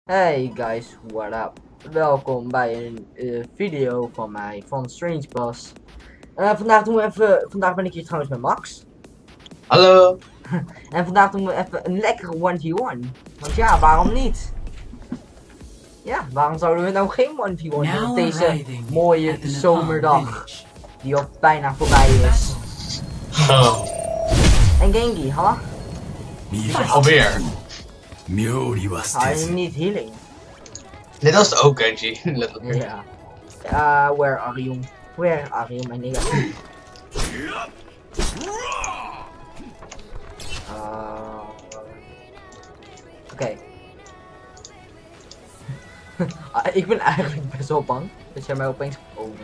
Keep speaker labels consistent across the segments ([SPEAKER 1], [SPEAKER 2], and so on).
[SPEAKER 1] Hey guys, what up? Welkom bij een video van mij van Strange Boss. Vandaag ben ik hier trouwens met Max.
[SPEAKER 2] Hallo.
[SPEAKER 1] En vandaag doen we even een lekkere 1v1. Want ja, waarom niet? Ja, waarom zouden we nou geen 1v1 doen op deze mooie zomerdag die al bijna voorbij is?
[SPEAKER 2] Oh.
[SPEAKER 1] En Gengi, ha?
[SPEAKER 2] Alweer.
[SPEAKER 1] Hij is niet healing.
[SPEAKER 2] Dit was het ook, Genji. Letterlijk.
[SPEAKER 1] Ja. Where are you? Where are you, my nigga? Oké. Ik ben eigenlijk best wel bang dat jij mij opeens gekomen.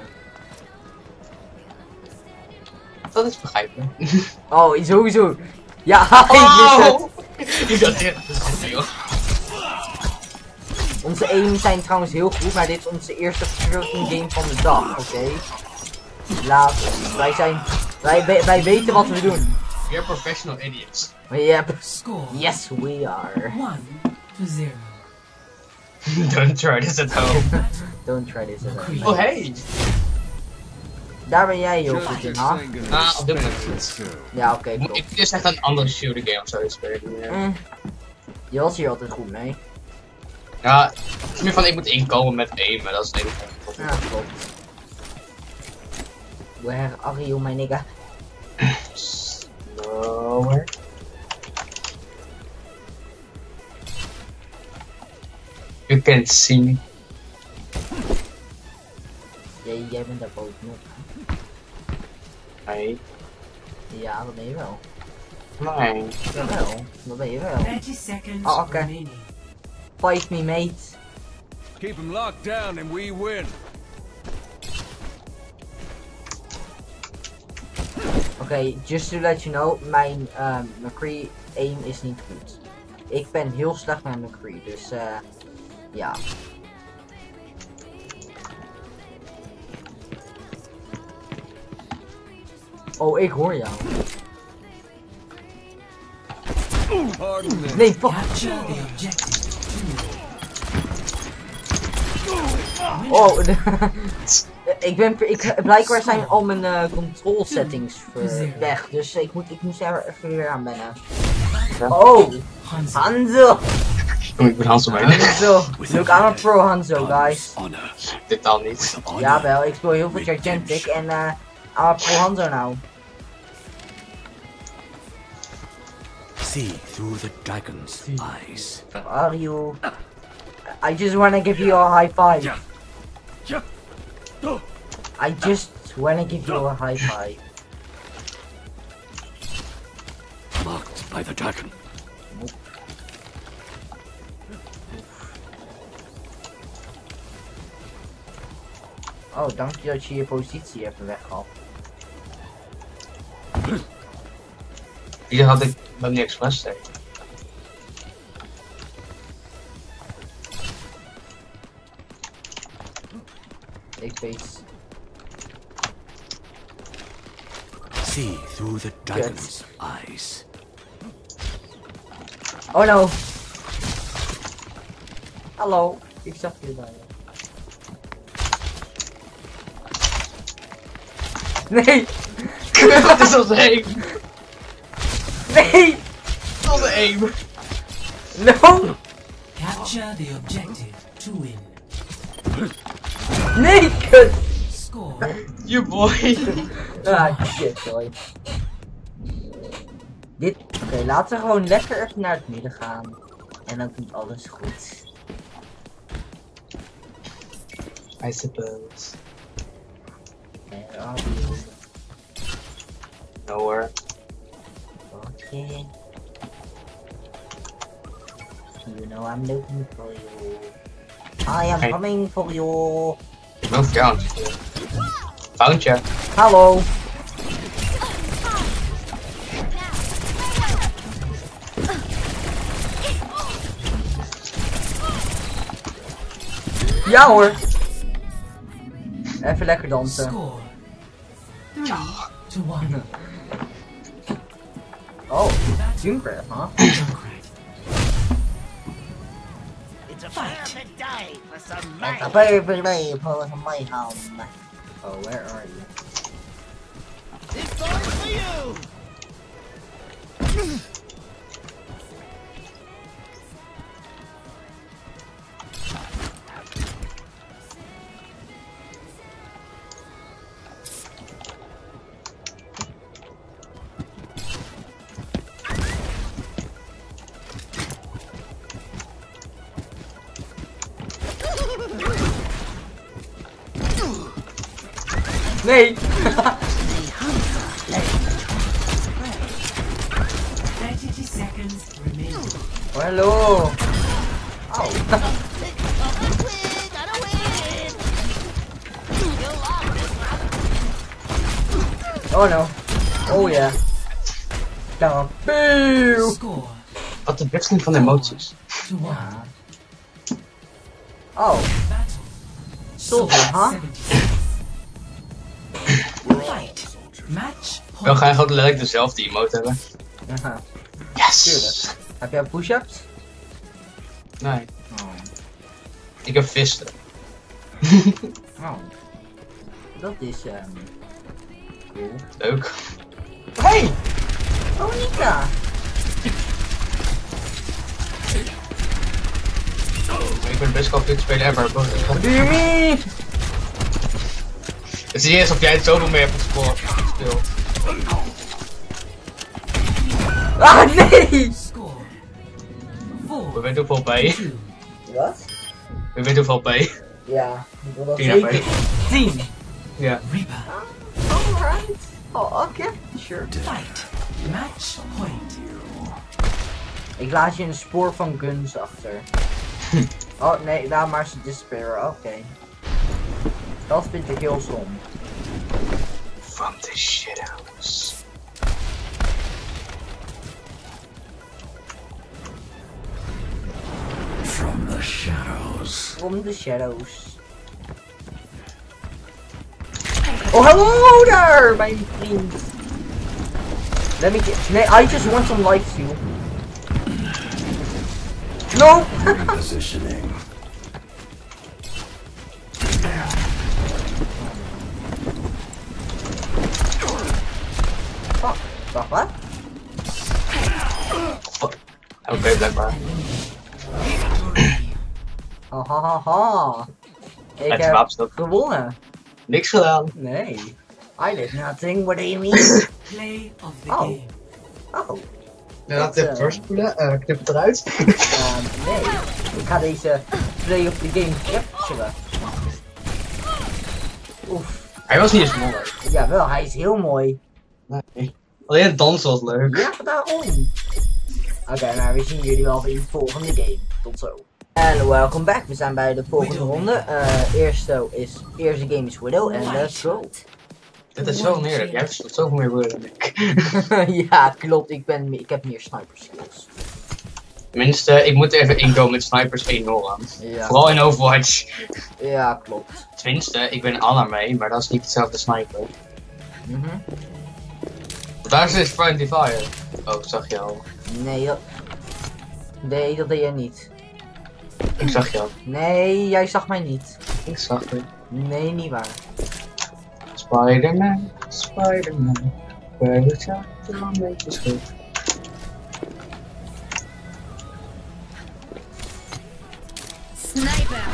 [SPEAKER 2] Dat is begrijpelijk.
[SPEAKER 1] Oh, sowieso. Ja,
[SPEAKER 2] Oh! Ik dacht echt, dat is joh.
[SPEAKER 1] Onze aims zijn trouwens heel goed, maar dit is onze eerste freaking game van de dag, oké? Laat, wij weten wat we doen.
[SPEAKER 2] We're professional idiots.
[SPEAKER 1] Yep. Yes, we are.
[SPEAKER 3] 1-0.
[SPEAKER 2] Don't try this at home.
[SPEAKER 1] Don't try this at home.
[SPEAKER 2] Oh hey.
[SPEAKER 1] Daar ben jij heel goed in, ha?
[SPEAKER 2] Ah, op dit moment niet.
[SPEAKER 1] Ja, oké,
[SPEAKER 2] Moet
[SPEAKER 1] klopt.
[SPEAKER 2] ik dus echt een andere shooter game of zo spelen? Ja.
[SPEAKER 1] Je was hier altijd goed mee.
[SPEAKER 2] Ja, het is meer van ik moet inkomen met aimen, dat is het enige.
[SPEAKER 1] Ja, klopt. Where are you, my nigga?
[SPEAKER 2] Slower. You can't see me.
[SPEAKER 1] Jij bent daar bovenop.
[SPEAKER 2] Nee.
[SPEAKER 1] Ja, dat ben je wel.
[SPEAKER 2] Nee.
[SPEAKER 1] Jawel, dat ben je wel.
[SPEAKER 3] 30 seconds
[SPEAKER 1] Oh, okay.
[SPEAKER 3] remaining.
[SPEAKER 1] Fight me, mate.
[SPEAKER 4] Keep them locked down and we win.
[SPEAKER 1] Oké, just to let you know, mijn McCree aim is niet goed. Ik ben heel slecht met McCree, dus ja. Oh, ik hoor jou.
[SPEAKER 4] Pardon me.
[SPEAKER 1] Nee, fuck.
[SPEAKER 3] Capture the objective.
[SPEAKER 1] Oh, blijkbaar zijn al mijn control settings weg, dus ik moest er even weer aan wennen. Oh, Hanzo!
[SPEAKER 2] Oh, ik ben Hans op mij.
[SPEAKER 1] Hanzo! Look, I'm a pro Hanzo, guys.
[SPEAKER 2] Dit al niet.
[SPEAKER 1] Jawel, ik speel heel veel Gigantic en I'm a pro Hanzo nou.
[SPEAKER 5] See through the dragon's eyes.
[SPEAKER 1] Are you? I just wanna give you a high five. I just wanna give you a high five.
[SPEAKER 5] Marked by the dragon.
[SPEAKER 1] Oh, dank je dat je je positie even weghaalt.
[SPEAKER 2] Hier had ik nog niet expres zeggen.
[SPEAKER 1] Ik weet.
[SPEAKER 5] See through the dragon's eyes.
[SPEAKER 1] Oh no! Hallo, ik zag je bij je. Nee!
[SPEAKER 2] Dat is onze aim.
[SPEAKER 1] Nee!
[SPEAKER 2] Dat is onze aim.
[SPEAKER 1] No!
[SPEAKER 3] Capture the objective to win.
[SPEAKER 1] Nee, kut!
[SPEAKER 3] Score.
[SPEAKER 2] You boy.
[SPEAKER 1] Ah, shit, sorry. Oké, laten we gewoon lekker even naar het midden gaan. En dan komt alles goed.
[SPEAKER 2] I suppose. Nowhere.
[SPEAKER 1] Okay. You know I'm looking for you. I am coming for you.
[SPEAKER 2] No found. Found ya.
[SPEAKER 1] Hallo. Ja hoor. Even lekker dansen.
[SPEAKER 3] Score. 3-1.
[SPEAKER 1] Oh, Junkrat, huh?
[SPEAKER 3] Junkrat.
[SPEAKER 1] That's a perfect day for some mayhem. Oh, where are you? Nee!
[SPEAKER 3] 30 seconds remaining.
[SPEAKER 1] Hallo! Oh. Oh no. Oh ja. Dan. Pew!
[SPEAKER 3] Score
[SPEAKER 2] Wat de wisseling van emoties.
[SPEAKER 3] 2-1.
[SPEAKER 1] Oh.
[SPEAKER 3] Battle.
[SPEAKER 1] Soldier, huh?
[SPEAKER 3] 76. Fight. Match
[SPEAKER 2] Ik wil
[SPEAKER 3] point.
[SPEAKER 2] graag ook letterlijk dezelfde emote hebben.
[SPEAKER 1] Aha.
[SPEAKER 2] Yes!
[SPEAKER 1] Tuurlijk. Heb jij push-ups?
[SPEAKER 2] Nee,
[SPEAKER 1] Oh.
[SPEAKER 2] ik heb visten.
[SPEAKER 1] Oh. Dat is cool.
[SPEAKER 2] Leuk.
[SPEAKER 1] Hey! Monica!
[SPEAKER 2] Ik ben best wel goed speler ever.
[SPEAKER 1] What do you mean?
[SPEAKER 2] Het is niet eens of jij het zoveel meer hebt gespeeld.
[SPEAKER 1] Ah nee!
[SPEAKER 3] Score.
[SPEAKER 2] We
[SPEAKER 3] 4.
[SPEAKER 2] weten hoeveel bij.
[SPEAKER 1] Wat?
[SPEAKER 2] We weten hoeveel bij.
[SPEAKER 1] Ja, ik wil dat
[SPEAKER 2] 10
[SPEAKER 1] zeker.
[SPEAKER 2] erbij.
[SPEAKER 1] 10.
[SPEAKER 2] Ja.
[SPEAKER 3] Reaper.
[SPEAKER 1] Alright. Oh, oké. Sure.
[SPEAKER 3] Fight. Match point.
[SPEAKER 1] Ik laat je een spoor van guns achter. Oh nee, laat maar ze disparen. Oké. Dat vind ik heel stom.
[SPEAKER 2] From the shadows.
[SPEAKER 5] From the shadows.
[SPEAKER 1] From the shadows. Oh, hallo daar, mijn vriend. Let me get. Nee, I just want some life steal. No!
[SPEAKER 5] Repositioning.
[SPEAKER 1] Fuck. Wacht, wat?
[SPEAKER 2] Oké, blijkbaar.
[SPEAKER 1] Ha ha ha ha. Ik
[SPEAKER 2] Het
[SPEAKER 1] heb
[SPEAKER 2] wapens ook.
[SPEAKER 1] gewonnen.
[SPEAKER 2] Niks gedaan.
[SPEAKER 1] Nee. I did nothing, what do you mean?
[SPEAKER 3] Play of the
[SPEAKER 1] Oh.
[SPEAKER 3] game.
[SPEAKER 1] Oh.
[SPEAKER 2] Ja, laat het even doorspoelen. Knip het eruit.
[SPEAKER 1] Nee. Ik ga deze play of the game capturen. Oef.
[SPEAKER 2] Hij was niet eens mooi.
[SPEAKER 1] Jawel, hij is heel mooi.
[SPEAKER 2] Nee. Alleen het dansen was leuk.
[SPEAKER 1] Ja, daarom. Oké, nou we zien jullie wel in de volgende game. Tot zo. En welcome back. We zijn bij de volgende ronde. Eerste game is Widow en let's go.
[SPEAKER 2] Dit is zo oneerlijk. Jij hebt zoveel meer woorden dan ik.
[SPEAKER 1] Ja, klopt. Ik heb meer sniper skills.
[SPEAKER 2] Tenminste, ik moet even inkomen met snipers 1-0 aan.
[SPEAKER 1] Ja.
[SPEAKER 2] Vooral in Overwatch.
[SPEAKER 1] Ja, klopt.
[SPEAKER 2] Tenminste, ik ben Anna mee, maar dat is niet hetzelfde sniper.
[SPEAKER 1] Mhm.
[SPEAKER 2] Daar is Friendly Fire. Oh, zag je al.
[SPEAKER 1] Nee, dat deed jij niet.
[SPEAKER 2] Ik zag je al.
[SPEAKER 1] Nee, jij zag mij niet.
[SPEAKER 2] Ik zag het.
[SPEAKER 1] Nee, niet waar.
[SPEAKER 2] Spider-Man, Spider-Man. Waar is jou een beetje schuld?
[SPEAKER 6] Sniper.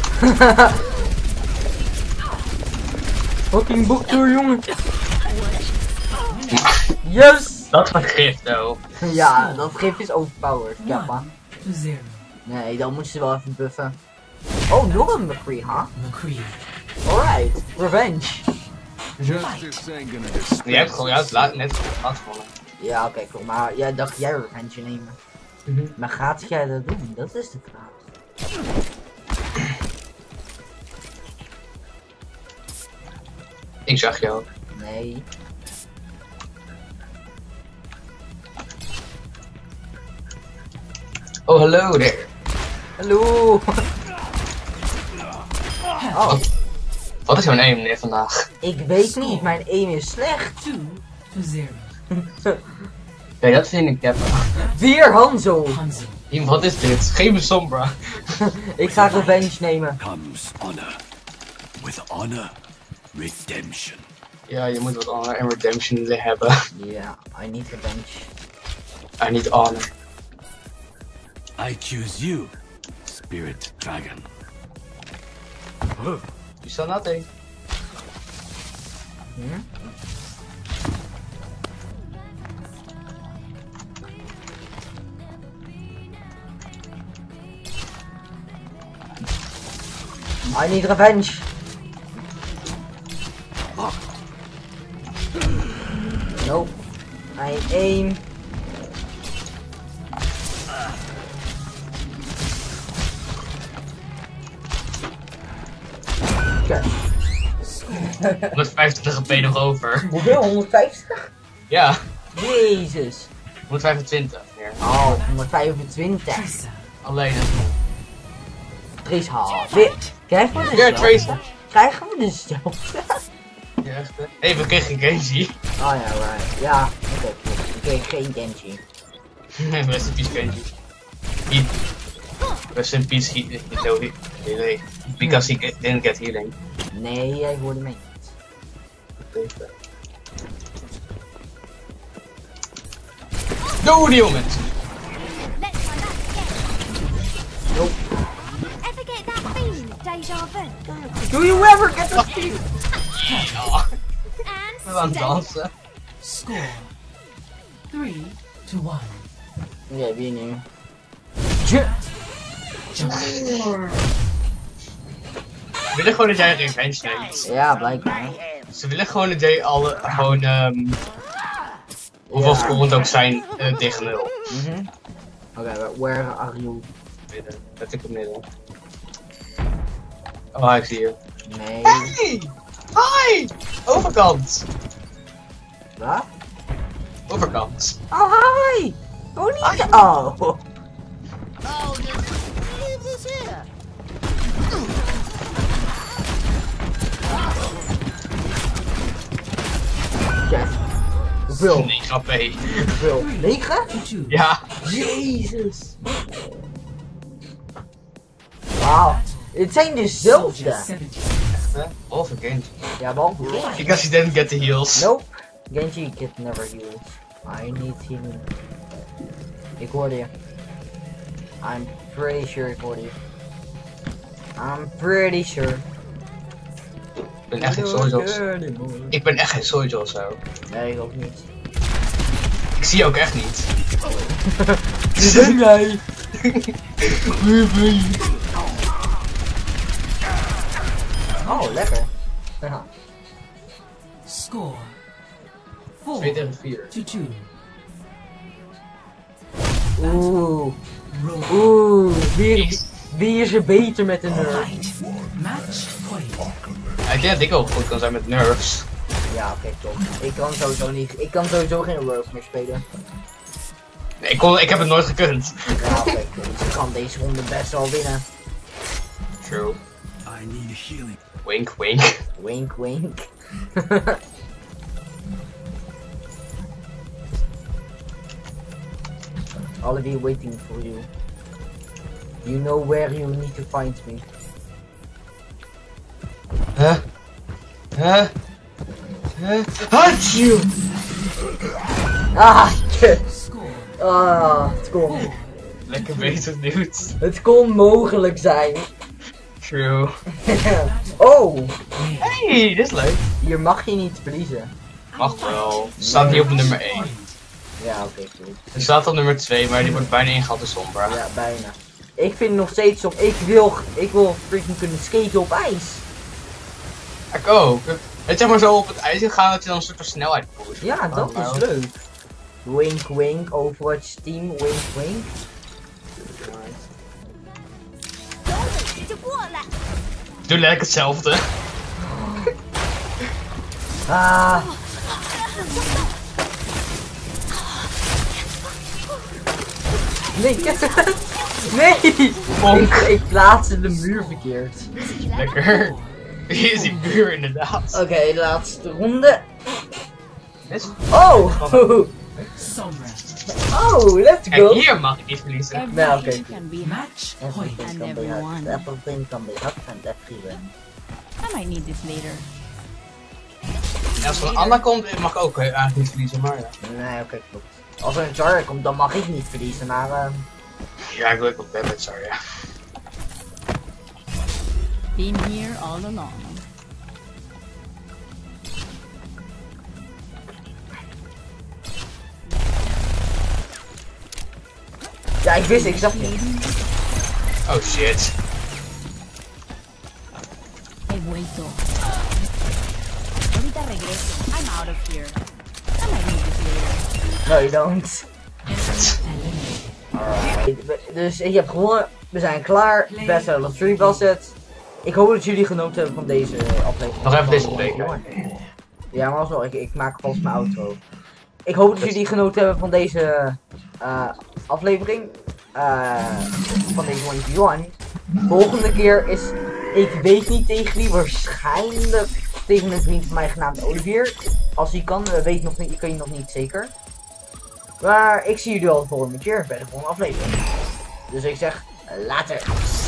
[SPEAKER 1] Fucking boektoer, jongen. Yes!
[SPEAKER 2] Dat vergif, though.
[SPEAKER 1] Ja, dat gif is overpowered, kappa.
[SPEAKER 3] 1-0.
[SPEAKER 1] Nee, dan moeten ze wel even buffen. Oh, nog een McCree, huh?
[SPEAKER 3] McCree.
[SPEAKER 1] Alright, revenge.
[SPEAKER 4] Justice ain't gonna dispense.
[SPEAKER 2] Je hebt gewoon juist net laat gewonnen.
[SPEAKER 1] Ja, oké, cool. Maar jij dacht jij revenge nemen. Maar gaat jij dat doen? Dat is de vraag.
[SPEAKER 2] Ik zag je ook.
[SPEAKER 1] Nee.
[SPEAKER 2] Oh, hallo there.
[SPEAKER 1] Hallo! Oh,
[SPEAKER 2] Wat is jouw aim meneer vandaag?
[SPEAKER 1] ik weet niet, mijn aim is slecht.
[SPEAKER 3] 2-0.
[SPEAKER 2] Ja, dat vind ik heb.
[SPEAKER 1] Weer Hanzo!
[SPEAKER 3] Hanzo.
[SPEAKER 2] Wat is dit? Geef me Sombra.
[SPEAKER 1] Ik ga revenge nemen.
[SPEAKER 5] Comes honor. With honor, redemption.
[SPEAKER 2] Ja, je moet wat honor en redemption hebben.
[SPEAKER 1] Ja, I need revenge.
[SPEAKER 2] I need honor.
[SPEAKER 5] I choose you, Spirit Dragon.
[SPEAKER 2] You saw nothing.
[SPEAKER 1] Hm? I need revenge. Nope. I aim. Kijk.
[SPEAKER 2] 150 HP nog over.
[SPEAKER 1] Hoeveel? 150?
[SPEAKER 2] Ja,
[SPEAKER 1] Jezus.
[SPEAKER 2] 125 meer.
[SPEAKER 1] Oh, 125.
[SPEAKER 3] Tracer.
[SPEAKER 2] Alleen.
[SPEAKER 1] Trace haal. Weer. Krijgen we
[SPEAKER 2] Ja,
[SPEAKER 1] dezelfde?
[SPEAKER 2] Tracer.
[SPEAKER 1] Krijgen we dezelfde?
[SPEAKER 2] Ja, echt hè? Hey, we kregen Genji.
[SPEAKER 1] Oh ja, right. Ja, oké, klopt. Ik kreeg geen Genji.
[SPEAKER 2] Rest in peace Genji. Rest in peace healing. Because he didn't get healing.
[SPEAKER 1] Nee, hij hoorde mij niet.
[SPEAKER 2] Doe die jongens!
[SPEAKER 6] Let's try that again.
[SPEAKER 1] Nope.
[SPEAKER 6] Ever get that feeling of deja vu?
[SPEAKER 1] Do you ever get the feeling?
[SPEAKER 2] Ja, we gaan
[SPEAKER 6] And stay.
[SPEAKER 2] dansen.
[SPEAKER 3] Score 3-1.
[SPEAKER 1] Ja, wie nu?
[SPEAKER 2] Ze willen gewoon dat jij revenge neemt.
[SPEAKER 1] Ja, blijkbaar.
[SPEAKER 2] Ze willen gewoon dat jij alle, gewoon, hoeveel scorend ook zijn, tegen 0.
[SPEAKER 1] Oké, where are you?
[SPEAKER 2] Midden, let ik op midden. Oh, ik zie je.
[SPEAKER 1] Nee.
[SPEAKER 2] Hey! Hi! Overkant!
[SPEAKER 1] Wat?
[SPEAKER 2] Overkant.
[SPEAKER 1] Oh, hi! Oh, niet. Oh.
[SPEAKER 6] Oh, just leave this here.
[SPEAKER 1] Yes. Hoeveel?
[SPEAKER 2] 9 HP.
[SPEAKER 1] Hoeveel? 9?
[SPEAKER 3] 2.
[SPEAKER 2] Ja.
[SPEAKER 1] Jezus. Wauw. Het zijn dezelfde.
[SPEAKER 3] 70.
[SPEAKER 2] Behalve Genji.
[SPEAKER 1] Ja, behalve Genji.
[SPEAKER 2] Because he didn't get the heals.
[SPEAKER 1] Nope. Genji get never heals. I need healing. Ik hoorde je. I'm pretty sure ik hoorde je. I'm pretty sure.
[SPEAKER 2] Ik ben echt geen Souljo's. Ik ben echt geen Souljo of zo.
[SPEAKER 1] Nee, ik ook niet.
[SPEAKER 2] Ik zie je ook echt niet.
[SPEAKER 1] Wie ben jij? Oh, lekker. Ja.
[SPEAKER 3] Score
[SPEAKER 2] 2 tegen 4.
[SPEAKER 3] 4-2.
[SPEAKER 1] Oeh.
[SPEAKER 3] Roll.
[SPEAKER 1] Oeh. Wie is er beter met de nerf?
[SPEAKER 3] Fight. Match point.
[SPEAKER 2] Ik denk dat ik ook goed kan zijn met nerfs.
[SPEAKER 1] Ja, oké, top. Ik kan sowieso niet. Ik kan sowieso geen nerf meer spelen.
[SPEAKER 2] Nee, ik heb het nooit gekund.
[SPEAKER 1] Ja, oké, dus ik kan deze ronde best wel winnen.
[SPEAKER 2] True.
[SPEAKER 5] I need healing.
[SPEAKER 2] Wink, wink.
[SPEAKER 1] Wink, wink. I'll be waiting for you. You know where you need to find me.
[SPEAKER 2] Huh? Huh? Huh? Hatsju!
[SPEAKER 1] Ah, kut.
[SPEAKER 3] Score
[SPEAKER 1] Ah, het kon.
[SPEAKER 2] Lekker bezig, dude.
[SPEAKER 1] Het kon mogelijk zijn.
[SPEAKER 2] True.
[SPEAKER 1] Oh,
[SPEAKER 2] Hey, dit is leuk.
[SPEAKER 1] hier mag je niet verliezen.
[SPEAKER 2] Mag wel. Staat niet op nummer 1.
[SPEAKER 1] Ja, oké, goed.
[SPEAKER 2] Er staat op nummer 2, maar die wordt bijna ingehaald door Sombra.
[SPEAKER 1] Ja, bijna. Ik vind nog steeds op. Ik wil freaking kunnen skaten op ijs.
[SPEAKER 2] Ik ook. Het zeg maar zo op het ijs gaan dat je dan een soort van snelheid pusht.
[SPEAKER 1] Ja, dat is leuk. Wink, wink, Overwatch team, wink, wink.
[SPEAKER 2] Doe lekker hetzelfde.
[SPEAKER 1] Ah. Nee, nee!
[SPEAKER 2] Bonk.
[SPEAKER 1] Ik plaatste de muur verkeerd.
[SPEAKER 2] Lekker. Hier is die muur inderdaad.
[SPEAKER 1] Oké, laatste ronde.
[SPEAKER 2] Is-
[SPEAKER 1] Oh!
[SPEAKER 3] Sombra.
[SPEAKER 1] Oh, let's
[SPEAKER 2] Kijk,
[SPEAKER 1] go!
[SPEAKER 2] hier mag ik niet verliezen.
[SPEAKER 1] Nou, oké.
[SPEAKER 7] Can be
[SPEAKER 3] Match point.
[SPEAKER 7] And everyone.
[SPEAKER 1] Everything can be hot and everyone.
[SPEAKER 7] I might need this later.
[SPEAKER 2] En als er een Anna komt, mag ik ook eigenlijk niet verliezen, maar ja.
[SPEAKER 1] Nee, oké, klopt. Als er een Charger komt, dan mag ik niet verliezen, maar
[SPEAKER 2] Ja, ik wil ook wel met sorry, ja.
[SPEAKER 7] Been here all along.
[SPEAKER 1] ja, ik wist, ik zag niet.
[SPEAKER 2] Oh shit.
[SPEAKER 7] He vuelto. Ahorita regreso. I'm out of here. I might need this later.
[SPEAKER 1] No, you don't. Dus je hebt gewonnen, we zijn klaar. Best of 3 was het. Ik hoop dat jullie genoten hebben van deze aflevering.
[SPEAKER 2] Nog even deze spreken.
[SPEAKER 1] Ja, maar alsnog, ik maak vast mijn outro. Ik hoop dat jullie genoten hebben van deze aflevering. Van deze 1v1. Volgende keer is, ik weet niet tegen wie, waarschijnlijk tegen een vriend van mij genaamd Olivier. Als hij kan, weet nog niet, kan je nog niet zeker. Maar ik zie jullie al de volgende keer bij de volgende aflevering. Dus ik zeg, later.